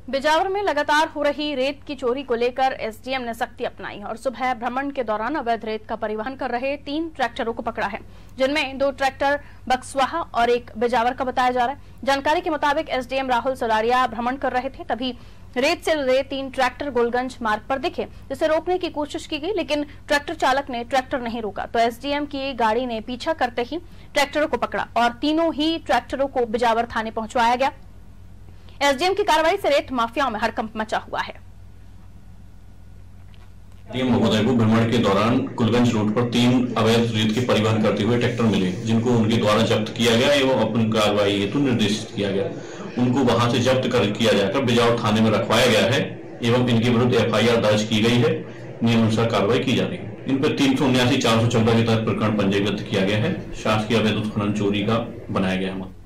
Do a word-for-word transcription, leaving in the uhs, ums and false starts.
बिजावर में लगातार हो रही रेत की चोरी को लेकर एसडीएम ने सख्ती अपनाई और सुबह भ्रमण के दौरान अवैध रेत का परिवहन कर रहे तीन ट्रैक्टरों को पकड़ा है, जिनमें दो ट्रैक्टर बक्सवाहा और एक बिजावर का बताया जा रहा है। जानकारी के मुताबिक एसडीएम राहुल सलारिया भ्रमण कर रहे थे, तभी रेत से लदे तीन ट्रैक्टर गोलगंज मार्ग पर दिखे, जिसे रोकने की कोशिश की गई, लेकिन ट्रैक्टर चालक ने ट्रैक्टर नहीं रोका तो एसडीएम की गाड़ी ने पीछा करते ही ट्रैक्टरों को पकड़ा और तीनों ही ट्रैक्टरों को बिजावर थाने पहुंचवाया गया। एसडीएम की कार्रवाई से रेत माफियाओं में हड़कंप मचा हुआ है। डीएम महोदय को भ्रमण के दौरान कुलगंज रोड पर तीन अवैध रेत के परिवहन करते हुए ट्रैक्टर मिले, जिनको उनके द्वारा जब्त किया गया एवं अपनी कार्रवाई हेतु निर्देशित किया गया। उनको वहां से जब्त कर किया जाकर बिजावर थाने में रखवाया गया है एवं इनके विरुद्ध एफआईआर दर्ज की गई है। नियमानुसार कार्रवाई की जा रही है। इन पर तीन सौ उन्यासी चार सौ चौदह के तहत प्रकरण पंजीबद्ध किया गया है। शासकीय अवैध उत्खनन चोरी का बनाया गया है।